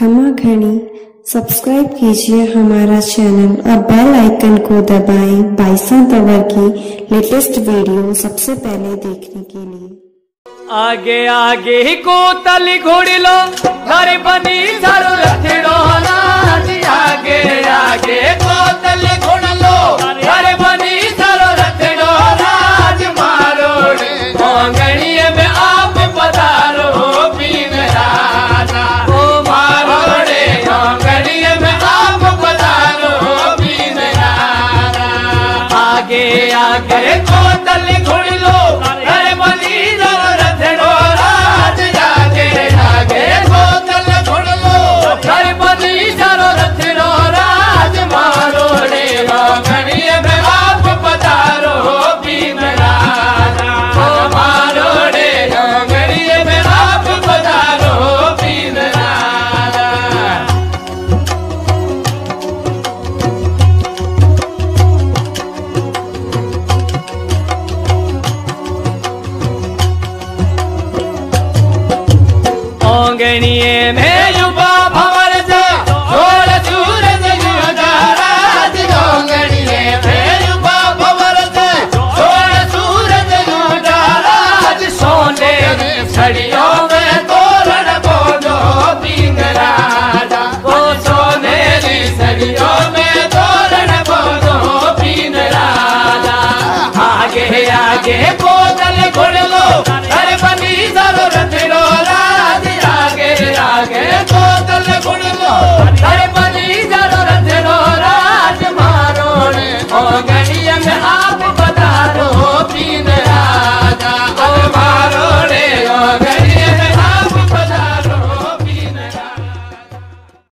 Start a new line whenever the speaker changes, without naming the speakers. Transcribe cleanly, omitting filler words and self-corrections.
खमा घनी सब्सक्राइब कीजिए हमारा चैनल और बेल आइकन को दबाएं बाइसन तवर की लेटेस्ट वीडियो सबसे पहले देखने के लिए।
आगे आगे को तली घोड़ी लो घर बनी झाड़ू रखड़ो नाच। आगे आगे को तली घोड़ी लो घर बनी झाड़ू रखड़ो नाच। मारो कोंगणिए में आप पधारो पीन राजा। ओ मारो रे कोंगणिए में आप पधारो पीन राजा। आगे आगे को तली घोड़ी लो घर बनी झाड़ू रखड़ो नाच। आगे आगे को तली घोड़ी लो घर बनी झाड़ू रखड़ो नाच। मारो रे कोंगणिए में आप पधारो पीन राजा। ओ मारो रे कोंगणिए में आप पधारो पीन राजा। ओंगणिए में युवा भंवर से छोड़ सूरज युवराज। ओंगणिए में युवा भंवर से छोड़ सूरज युवराज। सोने छड़ियों में तोरण बोलो पीन राजा। ओ सोनेरी छड़ियों में तोरण बोलो पीन राजा। आगे आगे बोतल घुड़ लो घर बनी जरूरत रो राज। आगे आगे बोतल घुड़ लो